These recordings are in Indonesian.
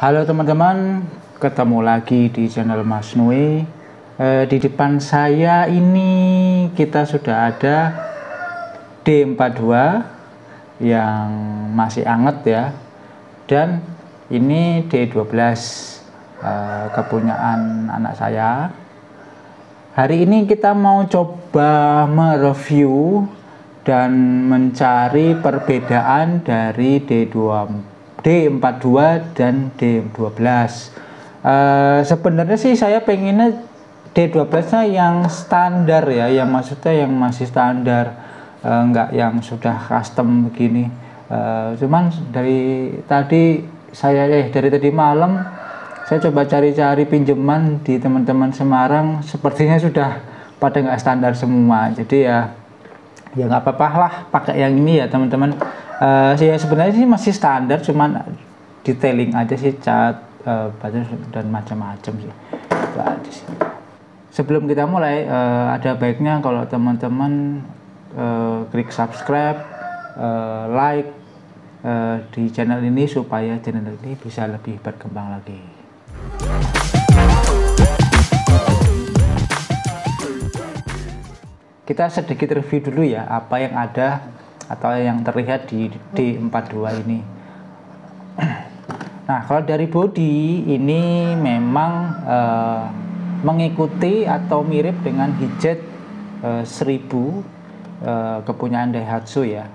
Halo teman-teman, ketemu lagi di channel Mas Nui. Di depan saya ini kita sudah ada D42 yang masih anget ya, dan ini D12 kepunyaan anak saya. Hari ini kita mau coba mereview dan mencari perbedaan dari D42 dan D12. Sebenarnya sih saya pengennya D12 nya yang standar ya, yang maksudnya yang masih standar, enggak yang sudah custom begini. Cuman dari tadi malam saya coba cari-cari pinjaman di teman-teman Semarang, sepertinya sudah pada nggak standar semua. Jadi ya nggak apa-apa lah pakai yang ini ya teman-teman. Ya sebenarnya sih masih standar, cuman detailing aja sih, cat, batas dan macam-macam sih. Itu aja sih. Sebelum kita mulai, ada baiknya kalau teman-teman klik subscribe, like di channel ini supaya channel ini bisa lebih berkembang lagi. Kita sedikit review dulu ya apa yang ada atau yang terlihat di D42 ini. Nah, kalau dari body ini memang mengikuti atau mirip dengan Hijet 1000 kepunyaan Daihatsu ya.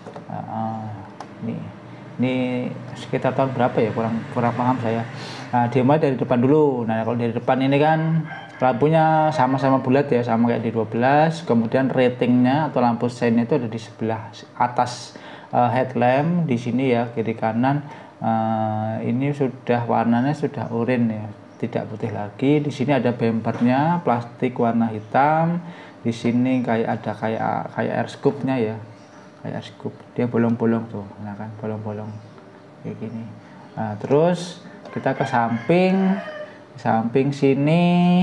Ini sekitar tahun berapa ya, kurang paham saya. Nah, dimulai dari depan dulu. Nah, kalau dari depan ini kan lampunya sama-sama bulat ya, sama kayak di 12. Kemudian ratingnya atau lampu sein itu ada di sebelah atas headlamp di sini ya, kiri kanan. Ini sudah warnanya sudah oranye ya, tidak putih lagi. Di sini ada bumpernya plastik warna hitam. Di sini kayak air scoop-nya ya, kayak air scoop. Dia bolong-bolong tuh, nah kan bolong-bolong kayak gini. Nah, terus kita ke samping sini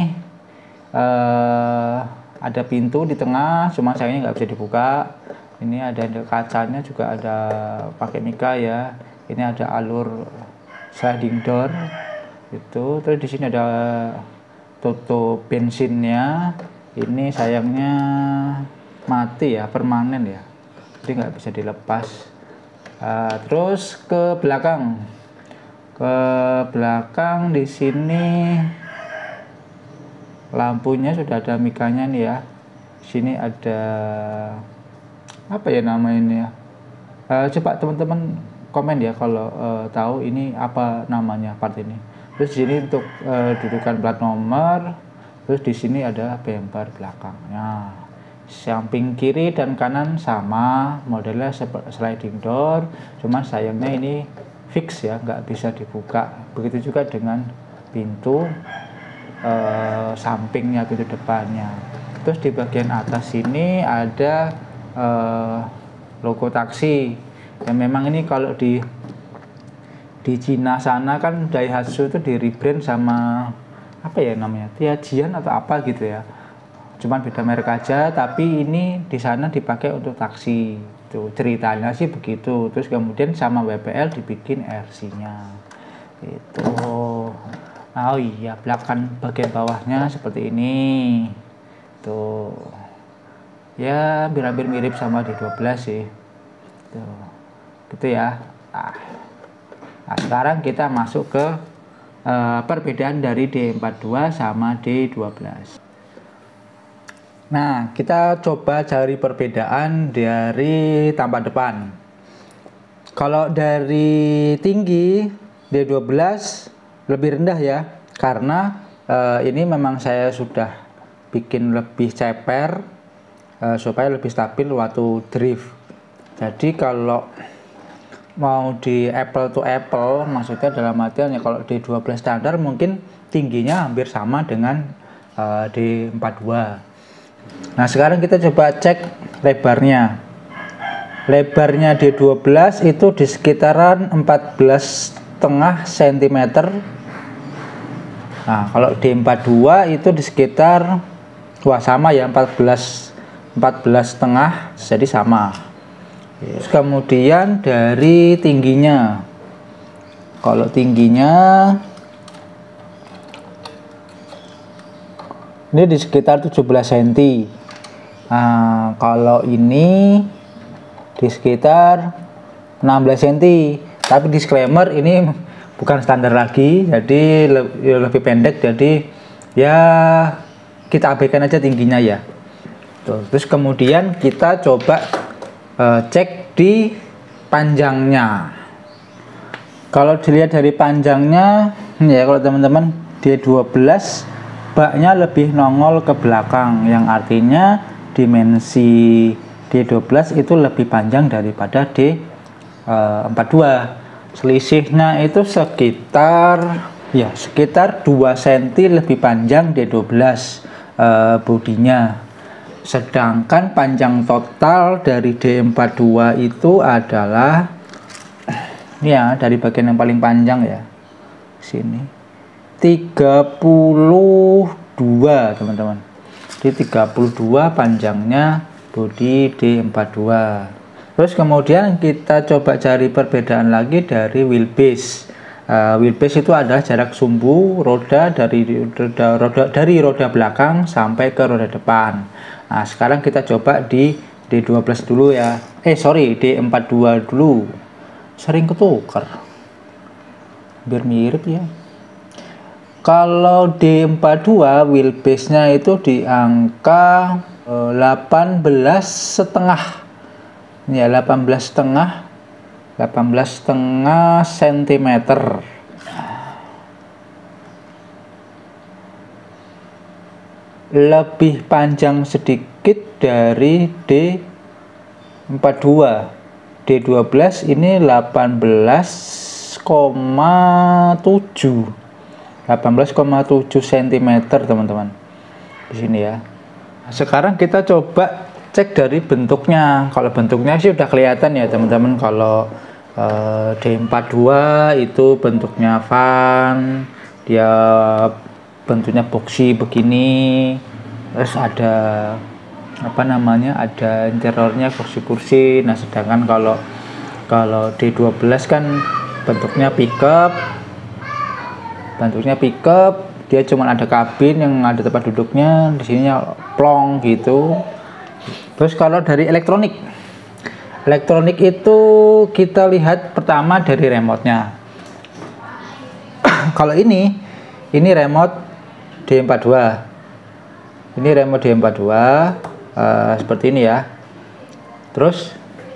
ada pintu di tengah, cuma sayangnya nggak bisa dibuka. Ini ada kacanya juga, ada pakai mika ya. Ini ada alur sliding door itu. Terus di sini ada tutup bensinnya. Ini sayangnya mati ya, permanen ya, jadi nggak bisa dilepas. Terus ke belakang di sini lampunya sudah ada mikanya nih ya. Sini ada apa ya namanya ini ya, coba teman-teman komen ya kalau tahu ini apa namanya part ini. Terus di sini untuk dudukan plat nomor. Terus di sini ada bumper belakangnya. Samping kiri dan kanan sama, modelnya sliding door, cuman sayangnya ini fix ya, nggak bisa dibuka. Begitu juga dengan pintu sampingnya, pintu depannya. Terus di bagian atas sini ada logo taksi. Ya memang ini kalau di Cina sana kan Daihatsu itu di rebrand sama apa ya namanya, Tianjian atau apa gitu ya. Cuman beda merek aja, tapi ini di sana dipakai untuk taksi. Tuh ceritanya sih begitu. Terus kemudian sama WPL dibikin RC-nya. Itu. Oh iya, belakang bagian bawahnya seperti ini. Tuh. Ya, hampir mirip sama D12 sih. Tuh. Gitu ya. Nah, sekarang kita masuk ke perbedaan dari D42 sama D12. Nah, kita coba cari perbedaan dari tampak depan. Kalau dari tinggi D12 lebih rendah ya, karena ini memang saya sudah bikin lebih ceper supaya lebih stabil waktu drift. Jadi kalau mau di apple to apple, maksudnya dalam artian ya, kalau D12 standar mungkin tingginya hampir sama dengan D42. Nah, sekarang kita coba cek lebarnya. Lebarnya D12 itu di sekitaran 14,5 cm. Nah, kalau D42 itu di sekitar, wah sama ya, 14,5, jadi sama. Terus kemudian dari tingginya Kalau tingginya ini di sekitar 17 cm. Nah, kalau ini di sekitar 16 cm. Tapi disclaimer, ini bukan standar lagi, jadi lebih pendek. Jadi ya kita abaikan aja tingginya ya. Tuh, terus kemudian kita coba cek di panjangnya. Kalau dilihat dari panjangnya ya, kalau teman-teman D12 baknya lebih nongol ke belakang, yang artinya dimensi D12 itu lebih panjang daripada D42. Selisihnya itu sekitar 2 cm lebih panjang D12 bodinya. Sedangkan panjang total dari D42 itu adalah ya, dari bagian yang paling panjang ya, sini 32, teman-teman. Di 32 panjangnya bodi D42. Terus kemudian kita coba cari perbedaan lagi dari wheelbase. Wheelbase itu adalah jarak sumbu roda dari roda belakang sampai ke roda depan. Nah, sekarang kita coba di D12 dulu ya. D42 dulu. Sering ketukar. Biar mirip ya. Kalau D42 wheelbase-nya itu di angka 18,5 ya, 18,5 cm. Lebih panjang sedikit dari D42. D12 ini 18,7 cm, teman-teman. Di sini ya. Sekarang kita coba cek dari bentuknya. Kalau bentuknya sih udah kelihatan ya, teman-teman. Kalau D42 itu bentuknya van, dia bentuknya boxy begini. Terus ada ada interiornya kursi-kursi. Nah, sedangkan kalau D12 kan bentuknya pickup, dia cuma ada kabin yang ada tempat duduknya, di sininya plong gitu. Terus kalau dari elektronik itu kita lihat pertama dari remote-nya. Kalau ini remote D42. Ini remote D42 seperti ini ya. Terus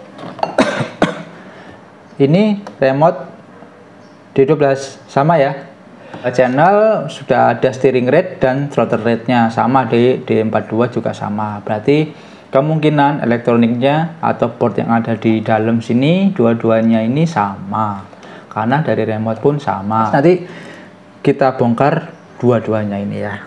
ini remote D12 sama ya. Channel sudah ada steering rate dan throttle rate-nya sama, di D42 juga sama. Berarti kemungkinan elektroniknya atau board yang ada di dalam sini dua-duanya ini sama, karena dari remote pun sama. Nanti kita bongkar dua-duanya ini ya.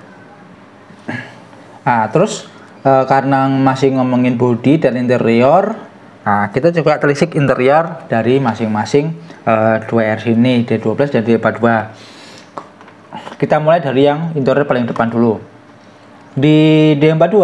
Nah, terus karena masih ngomongin body dan interior, nah kita coba telisik interior dari masing-masing dua RC ini, D12 dan D42. Kita mulai dari yang interior paling depan dulu. Di D42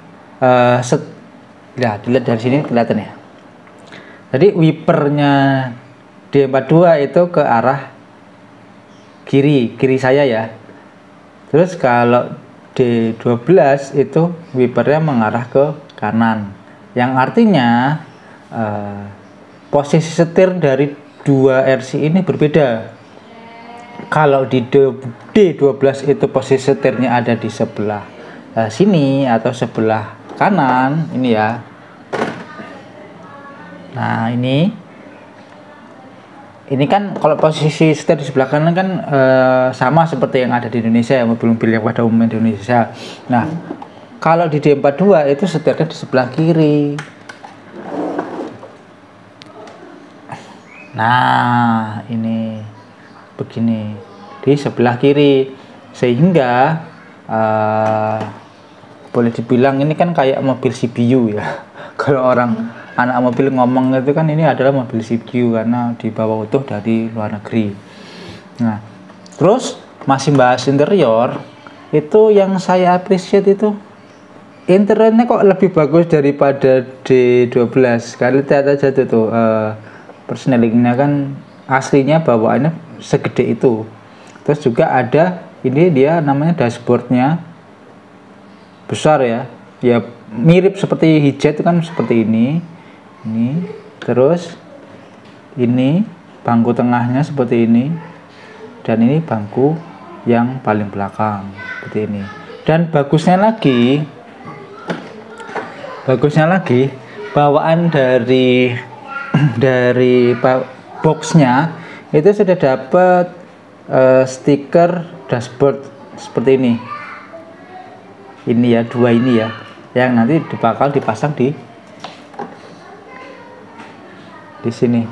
ya, dilihat dari sini kelihatan ya. Jadi wipernya D42 itu ke arah kiri saya ya. Terus kalau D12 itu wipernya mengarah ke kanan, yang artinya posisi setir dari dua RC ini berbeda. Kalau di D12 itu posisi setirnya ada di sebelah sini atau sebelah kanan ini ya. Nah, ini kan kalau posisi setir di sebelah kanan kan sama seperti yang ada di Indonesia ya, mobil-mobil yang pada umumnya di Indonesia. Nah, kalau di D42 itu setirnya di sebelah kiri. Nah, ini begini di sebelah kiri, sehingga boleh dibilang ini kan kayak mobil CBU ya. Kalau anak mobil ngomong itu kan ini adalah mobil CBU karena dibawa utuh dari luar negeri. Nah, terus masih bahas interior, itu yang saya appreciate itu interiornya kok lebih bagus daripada D12. Kalian lihat aja tuh personelingnya kan aslinya bawaannya segede itu. Terus juga ada ini dia namanya dashboardnya besar ya, ya mirip seperti Hijet itu kan seperti ini. Terus ini bangku tengahnya seperti ini, dan ini bangku yang paling belakang seperti ini. Dan bagusnya lagi bawaan dari boxnya itu sudah dapat stiker dashboard seperti ini ya, dua ini ya, yang nanti bakal dipasang di sini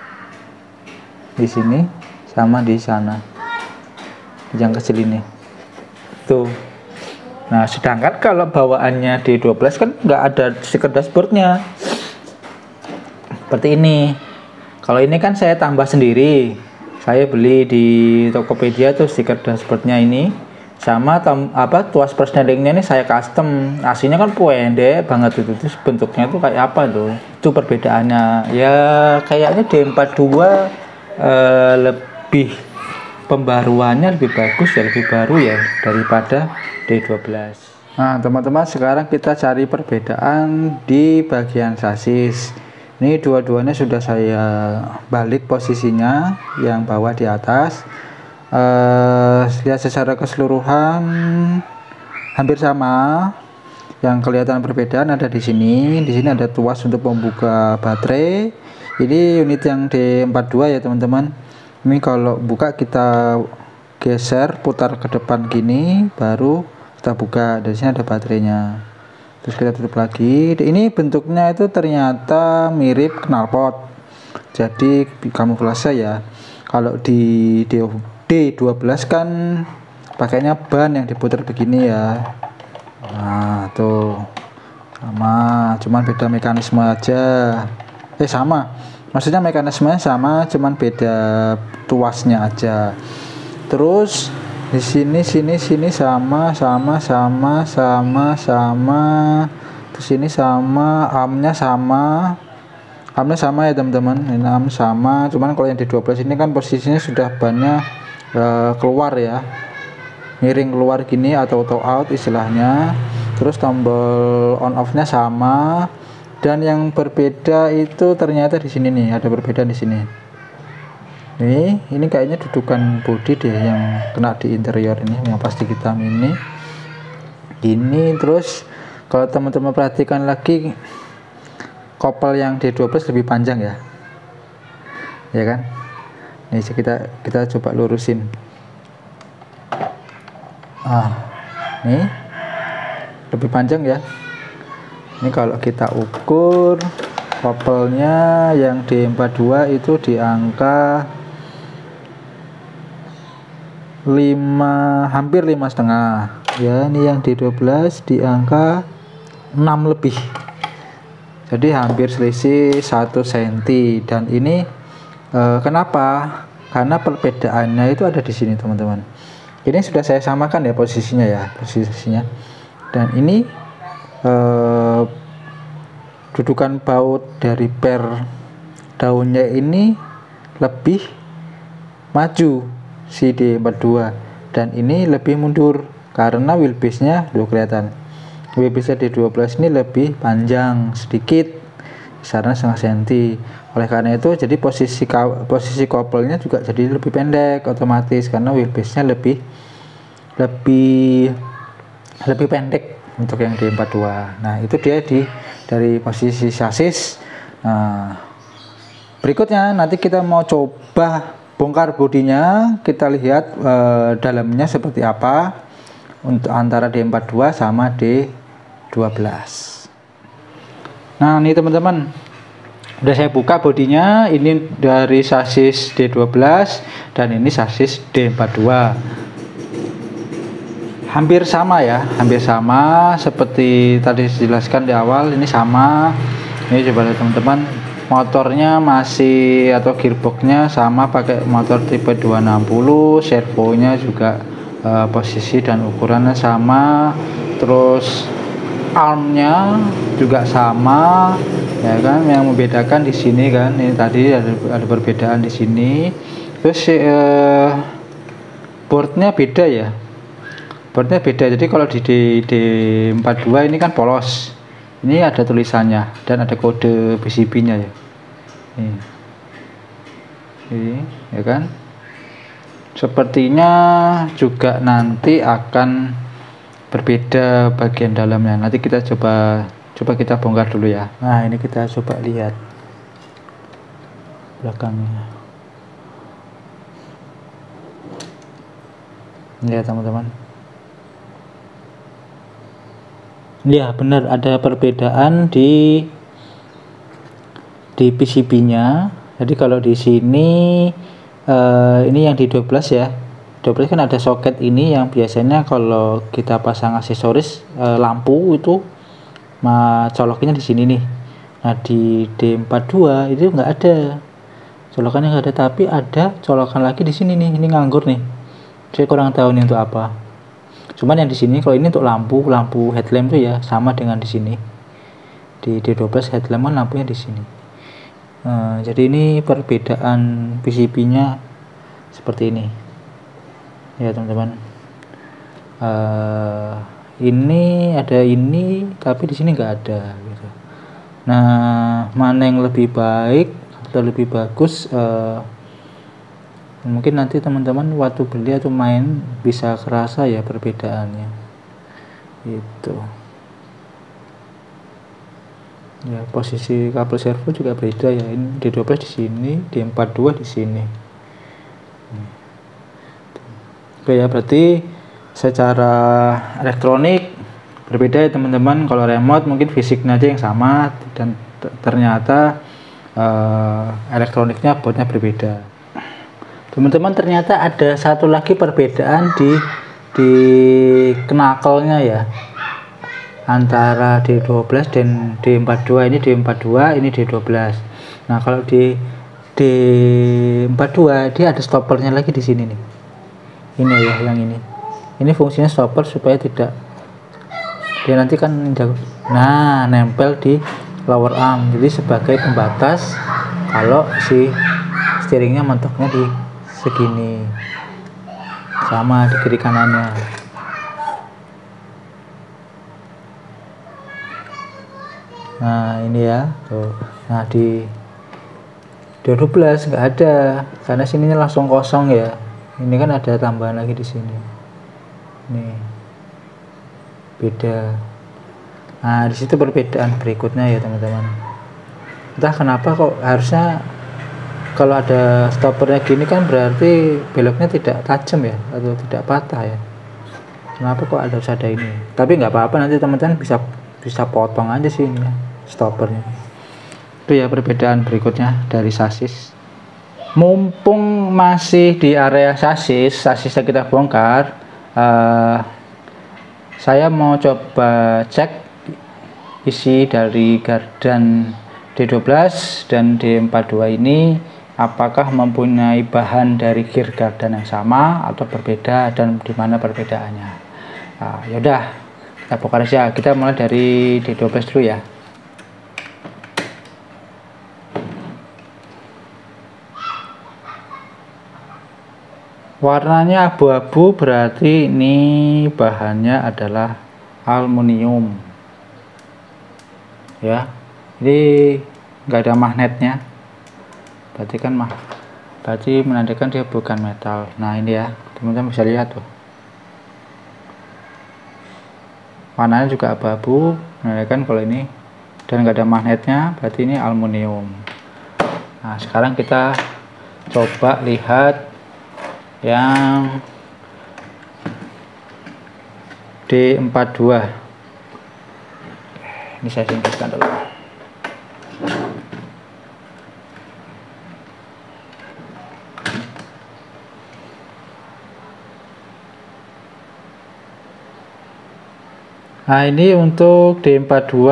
sama di sana yang kecil ini tuh. Nah, sedangkan kalau bawaannya D12 kan nggak ada stiker dashboardnya seperti ini. Kalau ini kan saya tambah sendiri, saya beli di Tokopedia tuh stiker dashboardnya ini, sama tuas persnelingnya ini saya custom. Aslinya kan pendek banget itu bentuknya tuh kayak apa tuh, itu perbedaannya ya. Kayaknya D42 lebih pembaruannya lebih bagus ya, lebih baru ya daripada D12. Nah teman-teman, sekarang kita cari perbedaan di bagian sasis. Ini dua-duanya sudah saya balik posisinya, yang bawah di atas. Lihat secara keseluruhan hampir sama. Yang kelihatan perbedaan ada di sini. Di sini ada tuas untuk membuka baterai. Ini unit yang D42 ya teman-teman. Ini kalau buka kita geser, putar ke depan gini, baru kita buka. Dari sini ada baterainya. Terus kita tutup lagi. Ini bentuknya itu ternyata mirip knalpot, jadi kamuflase ya. Kalau di D12 kan pakainya ban yang diputar begini ya. Nah tuh sama, cuman beda mekanisme aja. Sama, maksudnya mekanismenya sama, cuman beda tuasnya aja. Terus di sini sama. Terus ini sama, armnya sama ya teman-teman. Ini arm sama, cuman kalau yang di 12 ini kan posisinya sudah bannya keluar ya, miring keluar gini atau auto out istilahnya. Terus tombol on off nya sama, dan yang berbeda itu ternyata di sini nih, ada perbedaan di sini. Ini kayaknya dudukan bodi deh yang kena di interior ini, yang plastik hitam ini. Terus kalau teman-teman perhatikan lagi, kopel yang D12 lebih panjang ya kan. Nih kita coba lurusin. Nih lebih panjang ya. Ini kalau kita ukur kopelnya yang D42 itu di angka 5, hampir 5,5 ya. Ini yang D12 di angka 6 lebih, jadi hampir selisih 1 cm. Dan ini kenapa? Karena perbedaannya itu ada di sini teman-teman. Ini sudah saya samakan ya posisinya. Dan ini dudukan baut dari per daunnya ini lebih maju si D42, dan ini lebih mundur karena wheelbase-nya kelihatan. Wheelbase D12 ini lebih panjang sedikit, kisaran 0,5 cm. Oleh karena itu jadi posisi kopelnya juga jadi lebih pendek otomatis, karena wheelbase-nya lebih pendek untuk yang D42. Nah itu dia dari posisi sasis. Nah berikutnya nanti kita mau coba bongkar bodinya, kita lihat dalamnya seperti apa untuk antara D42 sama D12. Nah ini teman-teman, udah saya buka bodinya. Ini dari sasis D12 dan ini sasis D42. Hampir sama ya, hampir sama seperti tadi dijelaskan di awal. Ini sama. Ini coba lihat teman-teman, motornya masih atau gearboxnya sama, pakai motor tipe 260, servonya juga posisi dan ukurannya sama, terus armnya juga sama, Ya kan, yang membedakan di sini kan, ini tadi ada perbedaan di sini. Terus boardnya beda ya, boardnya beda. Jadi kalau di D42 ini kan polos, ini ada tulisannya dan ada kode PCB-nya ya. Ini ya kan. Sepertinya juga nanti akan berbeda bagian dalamnya. Nanti kita coba kita bongkar dulu ya. Nah, ini kita coba lihat belakangnya. Ya teman-teman. Ya benar, ada perbedaan di PCB-nya. Jadi kalau di sini ini yang di 12 ya. 12 kan ada soket ini yang biasanya kalau kita pasang aksesoris lampu itu colokannya di sini nih. Nah di D42 itu nggak ada colokannya, nggak ada, tapi ada colokan lagi di sini nih. Ini nganggur nih. Saya kurang tahu nih untuk apa. Cuman yang di sini kalau ini untuk lampu headlamp tuh ya sama dengan di sini. Di D12 headlamp kan lampunya di sini. Jadi ini perbedaan PCB-nya seperti ini ya teman-teman. Ini ada ini tapi di sini nggak ada gitu. Nah mana yang lebih baik atau lebih bagus, mungkin nanti teman-teman waktu beli atau main bisa kerasa ya perbedaannya itu ya. Posisi kabel servo juga beda ya, ini D12 di sini, D42 di sini. Oke ya, berarti secara elektronik berbeda ya teman-teman. Kalau remote mungkin fisiknya aja yang sama dan ternyata elektroniknya boardnya berbeda. Teman-teman, ternyata ada satu lagi perbedaan di knuckle-nya ya, antara D12 dan D42. Ini D42, ini D12. Nah kalau di D42 dia ada stoppernya lagi di sini nih. Ini ya, yang ini fungsinya stopper supaya tidak dia nanti kan nempel di lower arm, jadi sebagai pembatas kalau si steeringnya mentoknya di segini, sama di kiri kanannya. Nah ini ya tuh. Nah di 12 nggak ada karena sininya langsung kosong ya. Ini kan ada tambahan lagi di sini. Nih beda. Nah di situ perbedaan berikutnya ya teman-teman. Entah kenapa kok harusnya kalau ada stoppernya gini kan berarti beloknya tidak tajam ya atau tidak patah ya. Kenapa kok harus ada ini? Tapi nggak apa-apa, nanti teman-teman bisa potong aja sih ini ya, stoppernya. Itu ya perbedaan berikutnya dari sasis. Mumpung masih di area sasisnya kita bongkar, saya mau coba cek isi dari gardan D12 dan D42 ini apakah mempunyai bahan dari gear gardan yang sama atau berbeda dan di mana perbedaannya. Yaudah, kita bongkar aja. Kita mulai dari D12 dulu ya. Warnanya abu-abu, berarti ini bahannya adalah aluminium ya. Jadi nggak ada magnetnya, berarti menandakan dia bukan metal. Nah ini ya teman-teman bisa lihat tuh, warnanya juga abu-abu, menandakan kalau ini, dan nggak ada magnetnya, berarti ini aluminium. Nah sekarang kita coba lihat yang D42. Ini saya singkirkan dulu. Nah ini untuk D42,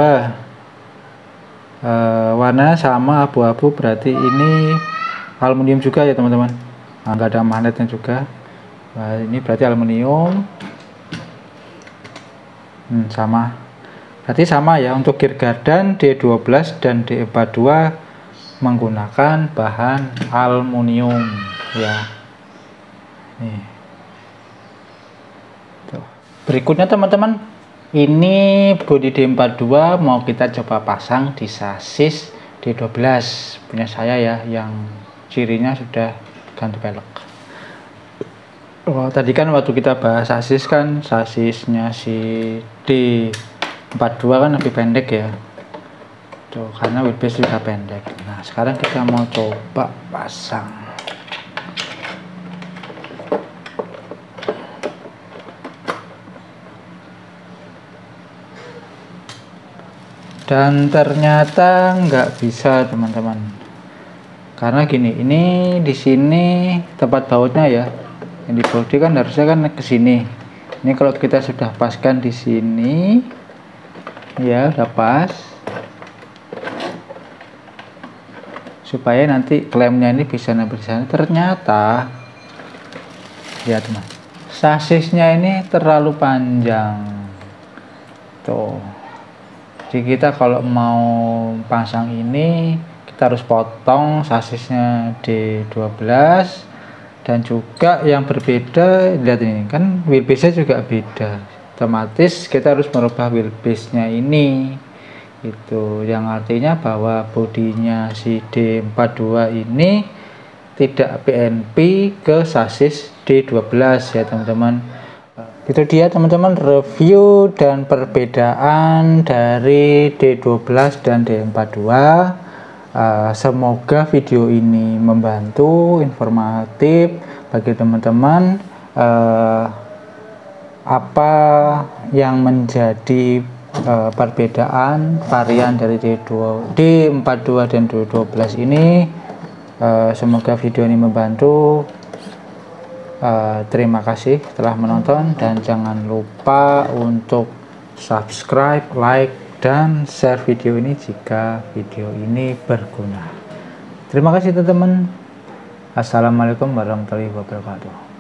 warnanya sama abu-abu, berarti ini aluminium juga ya teman-teman. Nah, nggak ada magnetnya juga. Nah, ini berarti aluminium, sama. Berarti sama ya, untuk gear gardan D12 dan D42 menggunakan bahan aluminium ya. Nih. Tuh. Berikutnya teman-teman, ini bodi D42 mau kita coba pasang di sasis D12 punya saya ya, yang cirinya sudah ganti pelek. Oh, tadi kan waktu kita bahas sasis kan, sasisnya si D42 kan lebih pendek ya. Tuh, karena wheelbase juga pendek. Nah, sekarang kita mau coba pasang. Dan ternyata nggak bisa teman-teman. Karena gini, ini di sini tempat bautnya ya. Yang di bodi kan harusnya kan ke sini. Ini kalau kita sudah paskan di sini, ya udah pas. Supaya nanti klemnya ini bisa nempel di sana. Ternyata lihat teman, sasisnya ini terlalu panjang tuh. Jadi kita kalau mau pasang ini, kita harus potong sasisnya D12. Dan juga yang berbeda, lihat ini kan wheelbase nya juga beda, otomatis kita harus merubah wheelbase nya ini. Itu yang artinya bahwa bodinya si D42 ini tidak PNP ke sasis D12 ya teman-teman. Itu dia teman-teman review dan perbedaan dari D12 dan D42. Semoga video ini membantu, informatif bagi teman-teman apa yang menjadi perbedaan varian dari D42 dan D12 ini. Semoga video ini membantu. Terima kasih telah menonton, dan jangan lupa untuk subscribe, like, dan share video ini jika video ini berguna. Terima kasih teman-teman. Assalamualaikum warahmatullahi wabarakatuh.